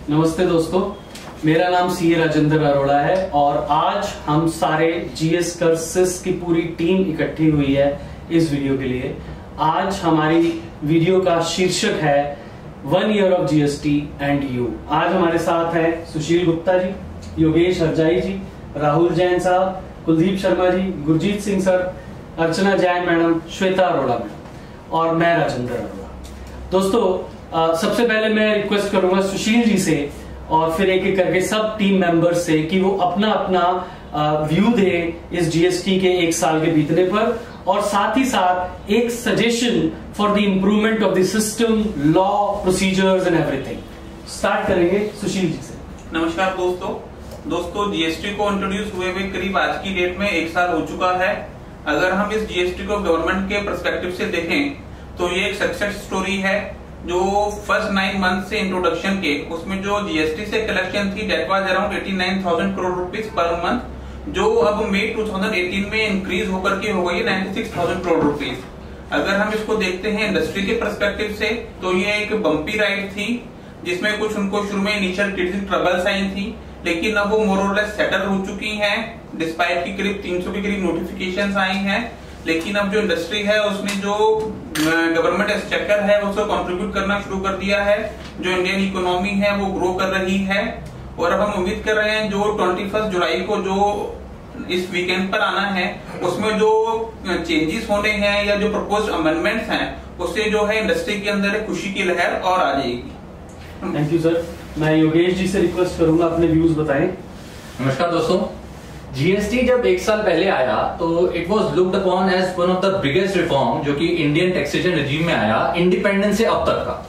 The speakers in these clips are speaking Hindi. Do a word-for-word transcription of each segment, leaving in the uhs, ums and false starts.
नमस्ते दोस्तों, मेरा नाम सी ए राजेंद्र अरोड़ा है और आज हम सारे जीएस कर्सिस की पूरी टीम इकट्ठी हुई है इस वीडियो के लिए। आज हमारी वीडियो का शीर्षक है one year of GST and you. आज हमारे साथ हैं सुशील गुप्ता जी, योगेश हरजाई जी, राहुल जैन साहब, Kuldeep Sharma ji, Gurjeet Singh sir, Archana Jain madam, Shweta Arora madam और मैं राजेंद्र अरोड़ा। दोस्तों, आ, सबसे पहले मैं रिक्वेस्ट करूंगा सुशील जी से और फिर एक एक करके सब टीम मेंबर्स से कि वो अपना अपना व्यू दे इस जीएसटी के एक साल के बीतने पर और साथ ही साथ एक suggestion for the improvement of the system, law, procedures and everything. Start करेंगे सुशील जी से। नमस्कार दोस्तों दोस्तों जीएसटी को इंट्रोड्यूस हुए हुए करीब आज की डेट में एक साल हो चुका है। अगर हम इस जीएसटी को गवर्नमेंट के पर्सपेक्टिव से देखें तो ये एक सक्सेस स्टोरी है। जो फर्स्ट नाइन मंथ से इंट्रोडक्शन के उसमें जो जीएसटी से कलेक्शन थी that was around eighty nine thousand crore rupees per month, जो अब मई टू थाउजेंड एटीन में इंक्रीज होकर के हो गई ninety six thousand crore rupees. अगर हम इसको देखते हैं इंडस्ट्री के पर्सपेक्टिव से तो ये एक बम्पी राइड थी जिसमें कुछ उनको शुरू में इनिशियल ट्रबल्स आई थी, लेकिन अब वो मोर और लेस सेटल हो चुकी हैं डिस्पाइट की करीब तीन सौ के करीब नोटिफिकेशंस आई हैं। लेकिन अब जो इंडस्ट्री है उसने जो गवर्नमेंट एक्सचेकर है उसको कंट्रीब्यूट करना शुरू कर दिया है। जो इंडियन इकोनॉमी है वो ग्रो कर रही है और अब हम उम्मीद कर रहे हैं जो ट्वेंटी फर्स्ट जुलाई को जो इस वीकेंड पर आना है उसमें जो चेंजेस होने हैं या जो प्रपोज्ड अमेंडमेंट्स हैं उससे जो है इंडस्ट्री के अंदर खुशी की लहर और आ जाएगी। Thank you sir. मैं योगेश जी से रिक्वेस्ट करूंगा अपने व्यूज बताएं। नमस्कार दोस्तों, जीएसटी जब एक साल पहले आया तो it was looked upon as one of the biggest reform जो कि इंडियन टैक्सेशन रिजीम में आया इंडिपेंडेंस से अब तक का।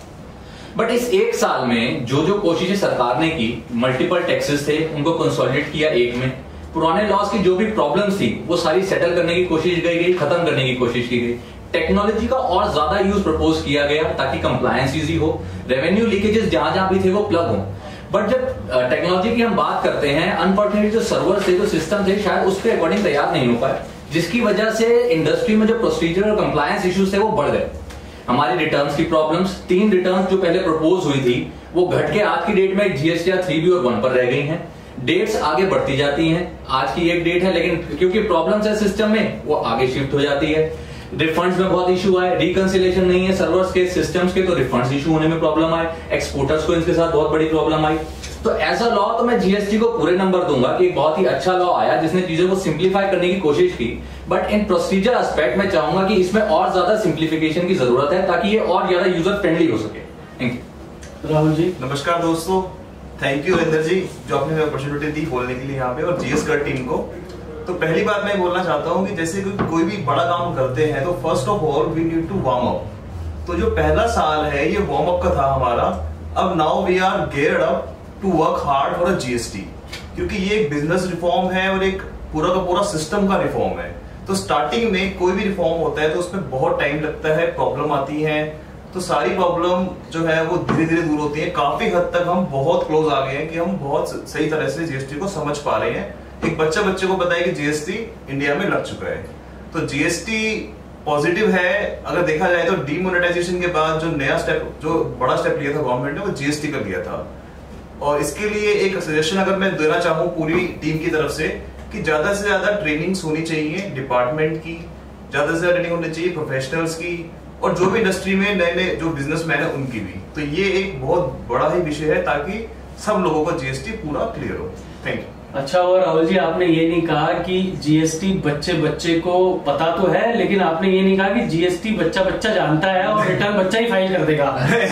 बट इस एक साल में जो जो कोशिशें सरकार ने की, मल्टीपल टैक्सेस थे उनको कंसोलिडेट किया एक में, पुराने लॉज की जो भी प्रॉब्लम्स थी वो सारी सेटल करने की कोशिश की गई, खत्म करने की कोशिश की गई, टेक्नोलॉजी का और ज्यादा यूज प्रपोज किया गया ताकि कंप्लायंस इजी हो, रेवेन्यू लीकेजेस जहां जहां भी थे वो प्लग हो। बट जब टेक्नोलॉजी की हम बात करते हैं, अनफॉर्चुनेटली जो सर्वर थे, जो सिस्टम थे, शायद उसके अकॉर्डिंग तैयार नहीं हो पाए, जिसकी वजह से इंडस्ट्री में जो प्रोसीजर और कंप्लायंस इश्यूज थे वो बढ़ गए। हमारी रिटर्न्स की प्रॉब्लम्स, तीन रिटर्न्स जो पहले प्रपोज हुई थी वो घट के आज की डेट में जीएसटी थ्री बी और वन पर रह गई हैं। डेट्स आगे बढ़ती जाती हैं, आज की एक डेट है लेकिन क्योंकि प्रॉब्लम्स है सिस्टम में वो आगे शिफ्ट हो जाती है। रिफंड्स में बहुत इशू आए, रिकंसिलेशन नहीं है सर्वर्स के, सिस्टम्स के, तो रिफंड्स इशू होने में प्रॉब्लम आए, एक्सपोर्टर्स को इनके साथ बहुत बड़ी प्रॉब्लम आई। तो एज अ लॉ तो मैं जीएसटी को पूरे नंबर दूंगा कि एक बहुत ही अच्छा लॉ आया जिसने चीजों को सिंप्लीफाई करने की कोशिश की। बट इन प्रोसीजर एस्पेक्ट में चाहूंगा कि इसमें और ज्यादा सिंप्लीफिकेशन की जरूरत है ताकि ये और ज्यादा यूजर फ्रेंडली हो सके। Thank you. राहुल जी। नमस्कार दोस्तों, थैंक यू रविंदर जी जो आपने अपॉर्चुनिटी दी बोलने के लिए यहाँ पे और जीएस कर टीम को। तो पहली बात मैं बोलना चाहता हूँ कि जैसे कोई भी बड़ा काम करते हैं तो first of all we need to warm up. तो जो पहला साल है ये वार्म अप का था हमारा। अब now we are geared up to work hard for a GST, क्योंकि ये एक बिजनेस रिफॉर्म है और एक पूरा का पूरा सिस्टम का रिफॉर्म है। तो स्टार्टिंग में कोई भी रिफॉर्म होता है तो उसमें बहुत टाइम लगता है, प्रॉब्लम आती है, तो सारी प्रॉब्लम जो है वो धीरे धीरे दूर होती है। काफी हद तक हम बहुत क्लोज आ गए हैं कि हम बहुत सही तरह से जीएसटी को समझ पा रहे हैं। एक बच्चा बच्चे को पता है कि जीएसटी इंडिया में लग चुका है। तो जीएसटी पॉजिटिव है। अगर देखा जाए तो डीमोनेटाइजेशन के बाद जो नया स्टेप, जो बड़ा स्टेप लिया था गवर्नमेंट ने, वो जीएसटी का लिया था। और इसके लिए एक सजेशन अगर मैं देना चाहूँ पूरी टीम की तरफ से कि ज्यादा से ज्यादा ट्रेनिंग्स होनी चाहिए डिपार्टमेंट की, ज्यादा से ज्यादा ट्रेनिंग होनी चाहिए प्रोफेशनल्स की, और जो भी इंडस्ट्री में नए नए जो बिजनेसमैन है उनकी भी। तो ये एक बहुत बड़ा ही विषय है ताकि सब लोगों को जीएसटी पूरा क्लियर हो। Thank you. अच्छा, और राहुल जी आपने ये नहीं कहा कि जीएसटी बच्चे बच्चे को पता तो है, लेकिन आपने ये नहीं कहा कि जीएसटी बच्चा बच्चा जानता है और रिटर्न बच्चा ही फाइल कर देगा।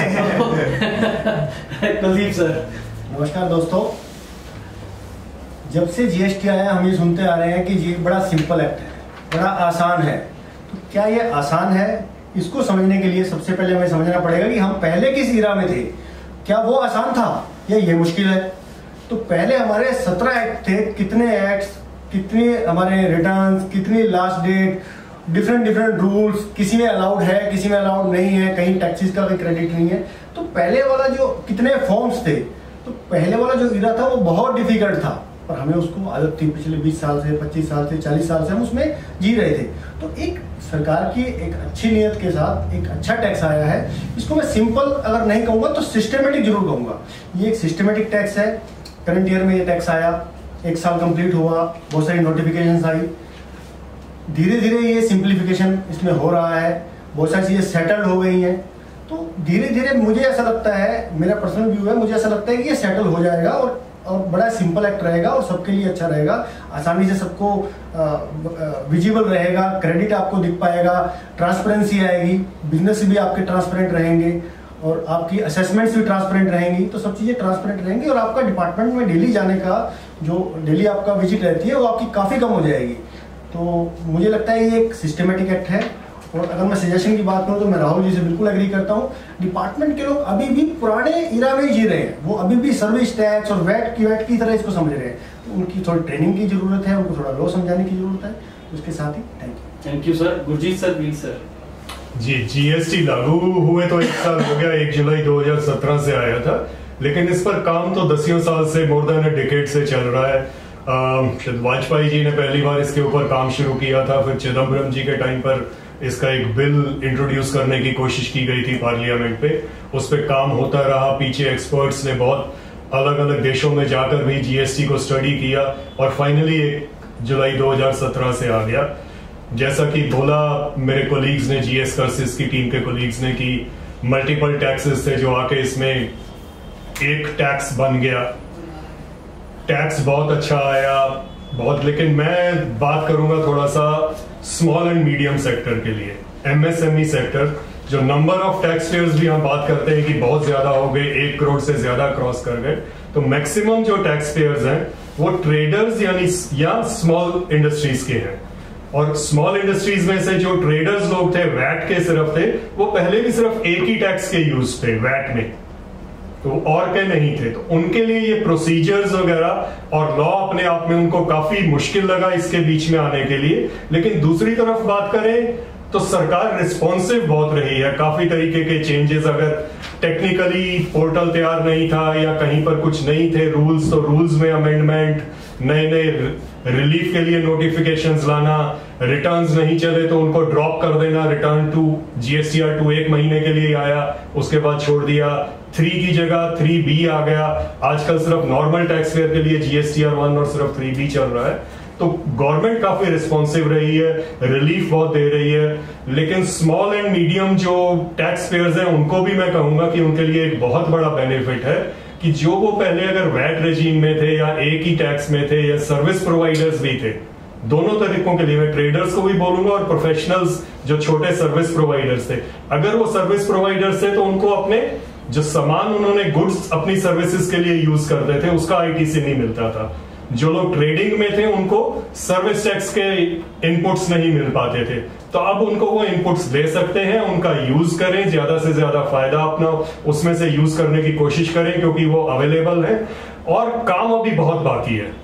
कुलदीप सर। नमस्कार दोस्तों, जब से जीएसटी आया हम ये सुनते आ रहे हैं कि ये बड़ा सिंपल एक्ट है, बड़ा आसान है। तो क्या ये आसान है? इसको समझने के लिए सबसे पहले हमें समझना पड़ेगा कि हम पहले किस ईरा में थे। क्या वो आसान था या ये मुश्किल है? तो पहले हमारे सत्रह एक्ट थे, कितने एक्ट्स, कितने हमारे रिटर्न्स, कितनी last date, different different rules, किसी में अलाउड है, किसी में अलाउड नहीं है, कहीं टैक्सेस का भी क्रेडिट नहीं है। तो पहले वाला जो कितने फॉर्म्स थे, तो पहले वाला जो ईरा था वो बहुत डिफिकल्ट था। पर हमें उसको आदत थी, पिछले बीस साल से, पच्चीस साल से, चालीस साल से हम उसमें जी रहे थे। तो एक सरकार की एक अच्छी नीयत के साथ एक अच्छा टैक्स आया है, इसको मैं सिंपल अगर नहीं कहूँगा तो सिस्टमेटिक जरूर कहूँगा। ये एक सिस्टमेटिक टैक्स है। करंट ईयर में ये टैक्स आया, एक साल कंप्लीट हुआ, बहुत सारी नोटिफिकेशंस आई, धीरे धीरे ये सिंप्लीफिकेशन इसमें हो रहा है, बहुत सारी चीज़ें सेटल्ड हो गई हैं। तो धीरे धीरे मुझे ऐसा लगता है, मेरा पर्सनल व्यू है, मुझे ऐसा लगता है कि ये सेटल हो जाएगा और और बड़ा सिंपल एक्ट रहेगा और सबके लिए अच्छा रहेगा, आसानी से सबको विजिबल रहेगा, क्रेडिट आपको दिख पाएगा, ट्रांसपेरेंसी आएगी, बिजनेस भी आपके ट्रांसपेरेंट रहेंगे और आपकी असेसमेंट्स भी ट्रांसपेरेंट रहेंगी। तो सब चीज़ें ट्रांसपेरेंट रहेंगी और आपका डिपार्टमेंट में डेली जाने का जो डेली आपका विजिट रहती है वो आपकी काफ़ी कम हो जाएगी। तो मुझे लगता है ये एक सिस्टमेटिक एक्ट है। और अगर मैं सजेशन की बात करूं तो मैं राहुल जी से बिल्कुल एग्री करता हूं। डिपार्टमेंट के लोग अभी भी पुराने इरा में जी रहे हैं, वो अभी भी सर्विस टैक्स और वैट की वैट की तरह इसको समझ रहे हैं। तो उनकी थोड़ी ट्रेनिंग की जरूरत है, उनको थोड़ा लो समझाने की जरूरत है। तो उसके साथ ही thank you. Thank you sir. Gurjeet sir, please sir. जी, जीएसटी लागू हुए तो एक साल हो गया, एक जुलाई दो हज़ार सत्रह से आया था, लेकिन इस पर काम तो दसियों साल से, मोर देन अ डिकेड से चल रहा है। वाजपेयी जी ने पहली बार इसके ऊपर काम शुरू किया था, फिर चिदम्बरम जी के टाइम पर इसका एक बिल इंट्रोड्यूस करने की कोशिश की गई थी पार्लियामेंट पे, उस पे काम होता रहा। पीछे एक्सपर्ट्स ने बहुत अलग अलग देशों में जाकर भी जीएसटी को स्टडी किया और फाइनली एक जुलाई दो हज़ार सत्रह से आ गया। जैसा कि बोला मेरे कोलीग्स ने, जीएस कर्सिस की टीम के कोलीग्स ने, कि मल्टीपल टैक्सेस थे जो आके इसमें एक टैक्स बन गया। टैक्स बहुत अच्छा आया बहुत, लेकिन मैं बात करूंगा थोड़ा सा स्मॉल एंड मीडियम सेक्टर के लिए, एमएसएमई सेक्टर, जो नंबर ऑफ टैक्स पेयर्स भी हम बात करते हैं कि बहुत ज्यादा हो गए, एक करोड़ से ज्यादा क्रॉस कर गए। तो मैक्सिमम जो टैक्स पेयर्स हैं वो ट्रेडर्स यानी या स्मॉल इंडस्ट्रीज के हैं। और स्मॉल इंडस्ट्रीज में से जो ट्रेडर्स लोग थे, वैट के सिर्फ थे, वो पहले भी सिर्फ एक ही टैक्स के यूज थे वैट में, तो और के नहीं थे। तो उनके लिए ये प्रोसीजर्स वगैरह और लॉ अपने आप में उनको काफी मुश्किल लगा इसके बीच में आने के लिए। लेकिन दूसरी तरफ बात करें तो सरकार रिस्पॉन्सिव बहुत रही है। काफी तरीके के चेंजेस, अगर टेक्निकली पोर्टल तैयार नहीं था या कहीं पर कुछ नहीं थे रूल्स, तो रूल्स में अमेंडमेंट, नए नए रिलीफ के लिए नोटिफिकेशंस लाना, रिटर्न्स नहीं चले तो उनको ड्रॉप कर देना, रिटर्न टू जीएसटीआर टू एक महीने के लिए आया, उसके बाद छोड़ दिया। थ्री की जगह थ्री बी आ गया। आजकल सिर्फ नॉर्मल टैक्स पेयर के लिए जीएसटीआर वन और सिर्फ थ्री बी चल रहा है। तो गवर्नमेंट काफी रिस्पॉन्सिव रही है, रिलीफ बहुत दे रही है। लेकिन स्मॉल एंड मीडियम जो टैक्स पेयर्स हैं उनको भी मैं कहूंगा कि उनके लिए एक बहुत बड़ा बेनिफिट है कि जो वो पहले अगर वैट रेजीम में थे या एक ही टैक्स में थे या सर्विस प्रोवाइडर्स भी थे, दोनों तरीकों के लिए मैं ट्रेडर्स को भी बोलूंगा और प्रोफेशनल्स जो छोटे सर्विस प्रोवाइडर्स थे, अगर वो सर्विस प्रोवाइडर्स थे तो उनको अपने जो सामान उन्होंने गुड्स अपनी सर्विसेज के लिए यूज करते थे उसका आईटीसी नहीं मिलता था। जो लोग ट्रेडिंग में थे उनको सर्विस टैक्स के इनपुट्स नहीं मिल पाते थे, तो अब उनको वो इनपुट्स दे सकते हैं, उनका यूज करें, ज्यादा से ज्यादा फायदा अपना उसमें से यूज करने की कोशिश करें क्योंकि वो अवेलेबल है। और काम अभी बहुत बाकी है।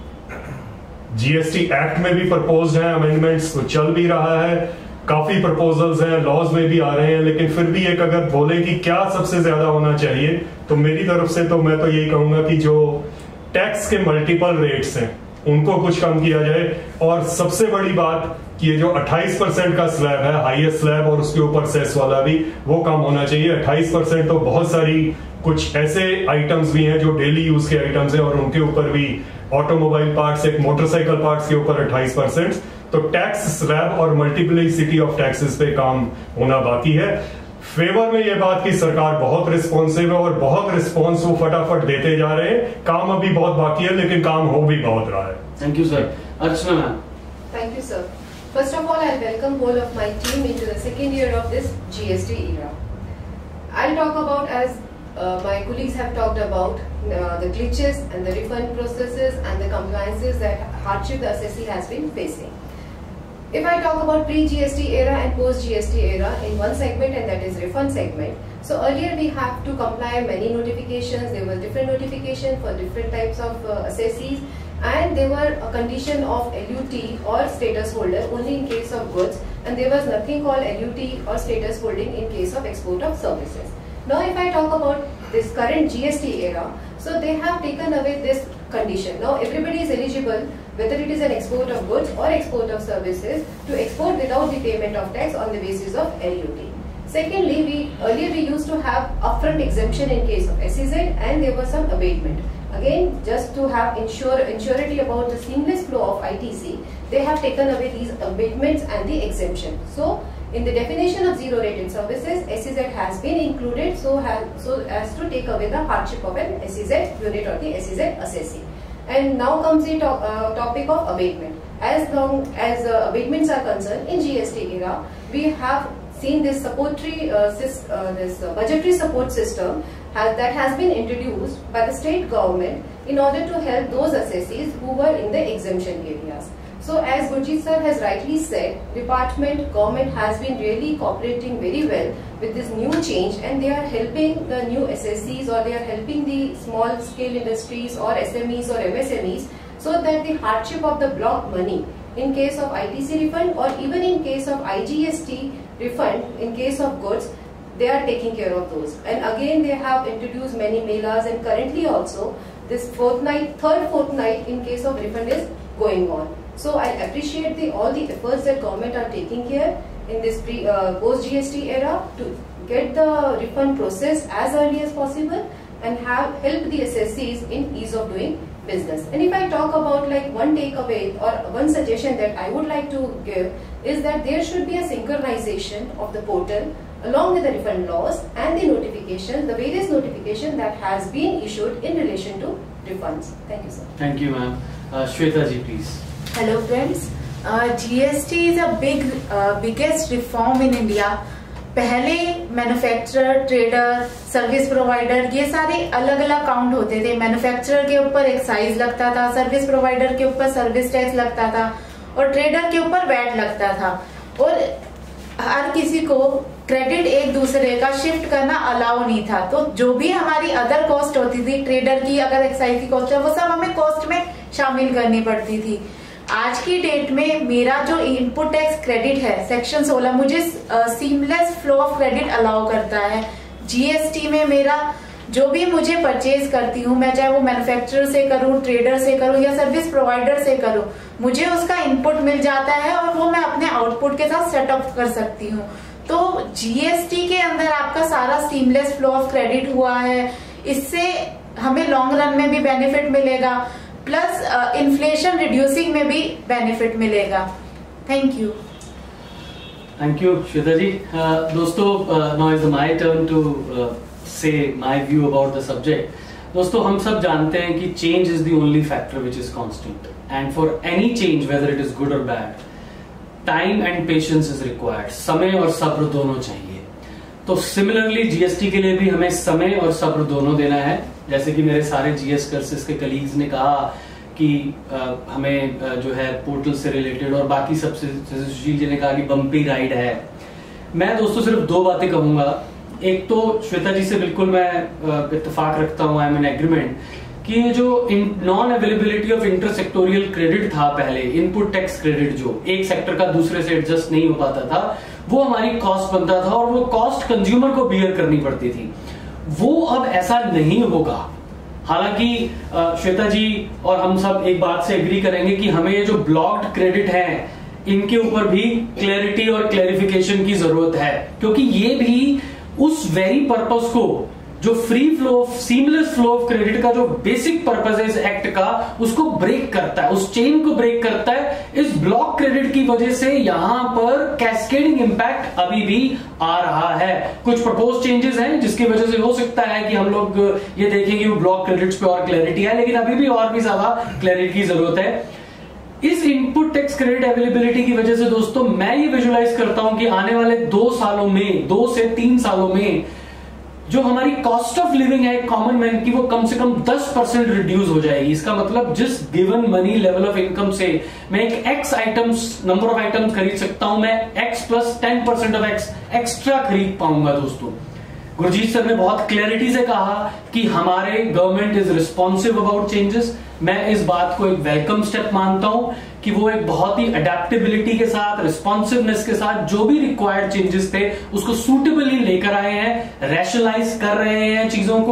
जीएसटी एक्ट में भी प्रपोज्ड है अमेंडमेंट्स, तो चल भी रहा है, काफी प्रपोजल्स हैं, लॉज में भी आ रहे हैं। लेकिन फिर भी एक अगर बोले कि क्या सबसे ज्यादा होना चाहिए, तो मेरी तरफ से तो मैं तो यही कहूंगा कि जो टैक्स के मल्टीपल रेट्स हैं उनको कुछ कम किया जाए। और सबसे बड़ी बात कि ये जो अट्ठाईस परसेंट का स्लैब है, हाईएस्ट स्लैब, और उसके ऊपर सेस वाला भी, वो कम होना चाहिए। अट्ठाईस परसेंट तो बहुत सारी कुछ ऐसे आइटम्स भी हैं जो डेली यूज के आइटम्स हैं और उनके ऊपर भी, ऑटोमोबाइल पार्ट्स, एक मोटरसाइकिल पार्ट्स के ऊपर अट्ठाईस परसेंट। तो टैक्स स्लैब और मल्टीप्लिसिटी ऑफ टैक्सेस पे काम होना बाकी है। फेवर में ये बात कि सरकार बहुत रिस्पॉन्सिव है और बहुत रिस्पॉन्स वो फटाफट देते जा रहे हैं। काम अभी बहुत बाकी है लेकिन काम हो भी बहुत रहा है। Thank you sir. Archana ma'am. Thank you, sir. First of all, I welcome whole of my team into the second year of this G S T era. I'll talk about, as uh, my colleagues have talked about, uh, the glitches and the refund processes and the compliances that hardship the assessee has been facing. If I talk about pre-G S T era and post-G S T era in one segment, and that is refund segment. So earlier we have to comply many notifications. There were different notifications for different types of uh, assessees, and they were a condition of L U T or status holder only in case of goods, and there was nothing called L U T or status holding in case of export of services. Now if I talk about this current G S T era, So they have taken away this condition. Now everybody is eligible, whether it is an export of goods or export of services, to export without the payment of tax on the basis of L U T. Secondly, we earlier we used to have upfront exemption in case of S E Z, and there was some abatement. Again, just to have ensure surety about the seamless flow of I T C, they have taken away these abatements and the exemption. So in the definition of zero rated services, S E Z has been included so, has, so as to take away the hardship of an S E Z unit or the S E Z assessee. And now comes the to uh, topic of abatement. As long as uh, abatements are concerned, in G S T era, we have seen this supportory, uh, uh, this uh, budgetary support system has, that has been introduced by the state government in order to help those assessees who were in the exemption areas. So as Gurjeet sir has rightly said, department, government has been really cooperating very well with this new change, and they are helping the new assessees, or they are helping the small scale industries or S M Es or M S M Es, so that the hardship of the block money in case of I T C refund or even in case of I G S T refund in case of goods, they are taking care of those. And again they have introduced many melas, and currently also this fortnight, third fortnight in case of refund is going on. So I appreciate the all the efforts that government are taking here in this pre, uh, post G S T era to get the refund process as early as possible and have help the assessees in ease of doing business. And if I talk about like one takeaway or one suggestion that I would like to give is that there should be a synchronization of the portal along with the refund laws and the notification, the various notification that has been issued in relation to refunds. Thank you, sir. Thank you, ma'am. Uh, Shweta ji, please. Hello friends, uh, G S T is a big uh, biggest reform in India. पहले मैन्युफैक्चरर, ट्रेडर, सर्विस प्रोवाइडर ये सारे अलग अलग काउंट होते थे. मैन्युफैक्चरर के ऊपर एक्साइज लगता था, सर्विस प्रोवाइडर के ऊपर सर्विस टैक्स लगता था और ट्रेडर के ऊपर वैट लगता था. और हर किसी को क्रेडिट एक दूसरे का शिफ्ट करना अलाउ नहीं था. तो जो भी हमारी अदर कॉस्ट होती थी, ट्रेडर की अगर एक्साइज की कॉस्ट है, वो सब हमें कॉस्ट में शामिल करनी पड़ती थी. आज की डेट में मेरा जो इनपुट टैक्स क्रेडिट है सेक्शन सोलह मुझे seamless flow of credit allow करता है. जीएसटी में मेरा जो भी मुझे परचेज करती हूँ, मैं चाहे वो मैन्युफैक्चरर से करूँ, ट्रेडर से करूँ या सर्विस प्रोवाइडर से करूँ, मुझे उसका इनपुट मिल जाता है और वो मैं अपने आउटपुट के साथ सेटअप कर सकती हूँ. तो जीएसटी के अंदर आपका सारा सीमलेस फ्लो ऑफ क्रेडिट हुआ है. इससे हमें लॉन्ग रन में भी बेनिफिट मिलेगा, प्लस इन्फ्लेशन रिड्यूसिंग में भी बेनिफिट मिलेगा. Thank you. Thank you Shweta ji. दोस्तों, now is my turn to say my view about the subject. दोस्तों, हम सब जानते हैं कि change is the only factor which is constant, and for any change whether it is good or bad, time and patience is required. समय और सब्र दोनों चाहिए. तो सिमिलरली जीएसटी के लिए भी हमें समय और सब्र दोनों देना है. जैसे कि मेरे सारे जीएस कर्सेस के कलीग्स ने कहा कि आ, हमें आ, जो है पोर्टल से रिलेटेड और बाकी सबसे, सुशील जी ने कहा कि बम्पी राइड है. मैं दोस्तों सिर्फ दो बातें कहूंगा. एक तो श्वेता जी से बिल्कुल मैं इत्तेफाक रखता हूं, आई एम एन एग्रीमेंट, कि जो non availability of intersectoral credit था पहले, इनपुट टैक्स क्रेडिट जो एक सेक्टर का दूसरे से एडजस्ट नहीं हो पाता था, वो हमारी कॉस्ट बनता था और वो कॉस्ट कंज्यूमर को बियर करनी पड़ती थी. वो अब ऐसा नहीं होगा. हालांकि श्वेता जी और हम सब एक बात से एग्री करेंगे कि हमें ये जो ब्लॉक्ड क्रेडिट है इनके ऊपर भी क्लैरिटी और क्लैरिफिकेशन की जरूरत है, क्योंकि ये भी उस वेरी पर्पस को, जो free flow of seamless flow of credit का जो बेसिक पर्पस है इस एक्ट का, उसको ब्रेक करता है, उस चेन को ब्रेक करता है. इस ब्लॉक क्रेडिट की वजह से यहां पर कैस्केडिंग इंपैक्ट अभी भी आ रहा है. कुछ प्रपोज चेंजेस हैं जिसकी वजह से हो सकता है कि हम लोग ये देखेंगे वो ब्लॉक क्रेडिट्स पे और क्लैरिटी है, लेकिन अभी भी और भी ज्यादा क्लैरिटी की जरूरत है. इस इनपुट टैक्स क्रेडिट अवेलेबिलिटी की वजह से दोस्तों मैं ये विजुलाइज करता हूं कि आने वाले दो सालों में, दो से तीन सालों में जो हमारी कॉस्ट ऑफ लिविंग है कॉमन मैन की, वो कम से कम दस परसेंट रिड्यूस हो जाएगी. इसका मतलब जिस given money level of income से मैं एक X items, number of items खरीद सकता हूं, मैं X plus ten percent of X extra खरीद पाऊंगा. दोस्तों, गुरजीत सर ने बहुत क्लैरिटी से कहा कि हमारे government is responsive about changes. मैं इस बात को एक वेलकम स्टेप मानता हूं कि वो एक बहुत ही अडेप्टेबिलिटी के साथ, रिस्पॉन्सिवनेस के साथ जो भी रिक्वायर्ड चेंजेस थे उसको सूटेबली लेकर आए हैं, रैशनलाइज कर रहे हैं चीजों को.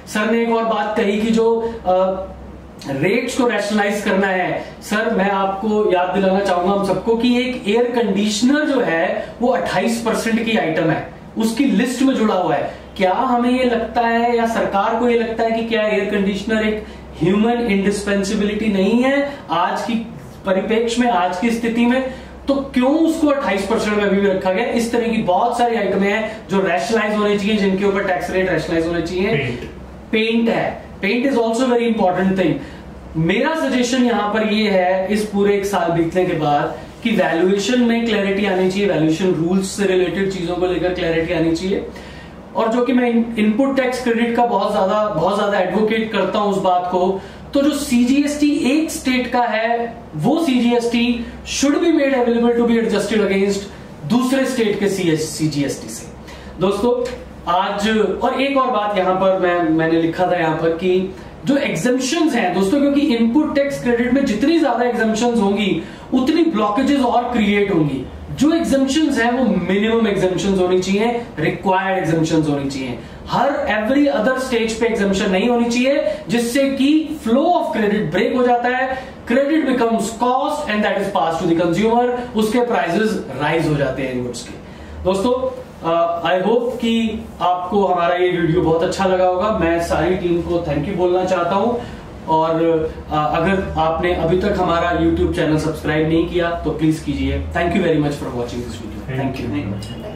सर ने एक और बात कही कि जो रेट्स को रैशनलाइज करना है। सर मैं आपको याद दिलाना चाहूंगा हम सबको कि एक एयर कंडीशनर जो है वो अट्ठाईस परसेंट की आइटम है, उसकी लिस्ट में जुड़ा हुआ है। क्या हमें ये लगता है या सरकार को ये लगता है कि क्या एयर कंडीशनर एक ह्यूमन इंडिस्पेंसिबिलिटी नहीं है आज की परिप्रेक्ष्य में, आज की स्थिति में? तो क्यों उसको अट्ठाईस परसेंट में अभी भी रखा गया? इस तरह की बहुत सारी आइटमें हैं जो रैशनलाइज होनी चाहिए, जिनके ऊपर टैक्स रेट रैशनलाइज होने चाहिए। पेंट है, paint is also very important thing. मेरा सजेशन यहां पर ये है इस पूरे एक साल बीतने के बाद कि वैल्यूएशन में क्लैरिटी आनी चाहिए, वैल्यूएशन रूल्स से रिलेटेड चीजों को लेकर क्लैरिटी आनी चाहिए। और जो कि मैं इनपुट टैक्स क्रेडिट का बहुत ज्यादा बहुत ज्यादा एडवोकेट करता हूं उस बात को, तो जो सीजीएसटी एक स्टेट का है वो CGST should be made available to be adjusted against दूसरे स्टेट के सीजीएसटी से। दोस्तों आज और एक और बात यहां पर मैं मैंने लिखा था यहां पर कि जो एग्जम्पशंस हैं दोस्तों, क्योंकि इनपुट टैक्स क्रेडिट में जितनी ज्यादा एग्जम्पशंस होंगी उतनी ब्लॉकेजेस और क्रिएट होंगी। जो एग्जम्पशंस हैं वो मिनिमम एग्जम्पशंस होनी चाहिए, रिक्वायर्ड एग्जम्पशंस होनी चाहिए। हर एवरी अदर स्टेज पे एग्जम्पशन नहीं होनी चाहिए, जिससे कि फ्लो ऑफ क्रेडिट ब्रेक हो जाता है, credit becomes cost and that is pass to the consumer, उसके प्राइसेस राइज हो जाते हैं इनपुट्स के। दोस्तों आई uh, होप कि आपको हमारा ये वीडियो बहुत अच्छा लगा होगा। मैं सारी टीम को थैंक यू बोलना चाहता हूं और uh, अगर आपने अभी तक हमारा यूट्यूब चैनल सब्सक्राइब नहीं किया तो प्लीज कीजिए। Thank you very much for watching this video. Thank you.